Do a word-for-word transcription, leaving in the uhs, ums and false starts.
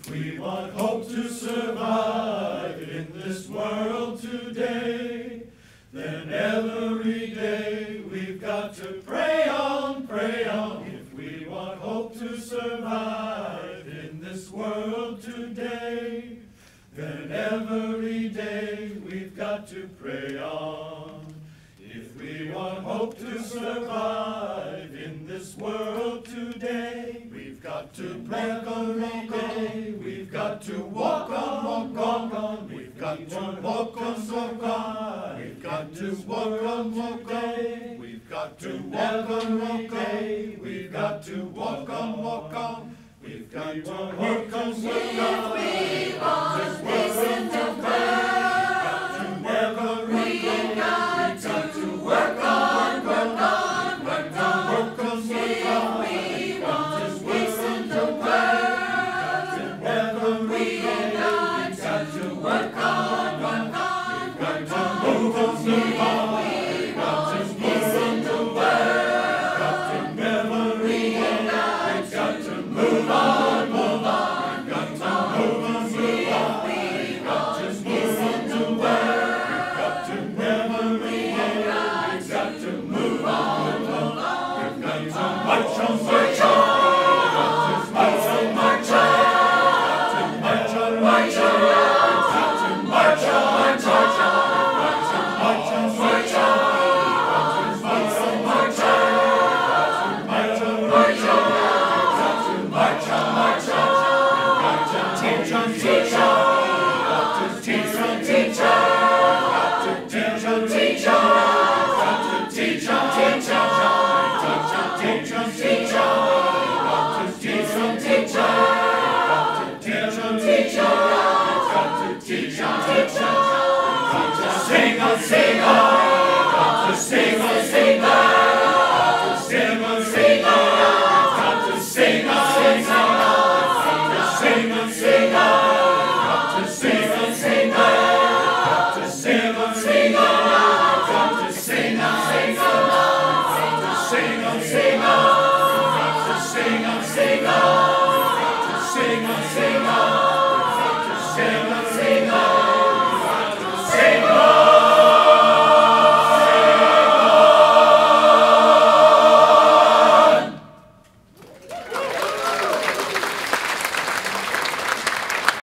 If we want hope to survive in this world today, then every day we've got to pray on, pray on. If we want hope to survive in this world today, then every day we've got to pray on. If we want hope to survive in this world today, we've got to pray every day. We've got to walk on, walk on. We've got to walk on, walk on. We've got to walk on, walk on. We've got to walk on, walk on. We've got to walk on, walk on. We've got to work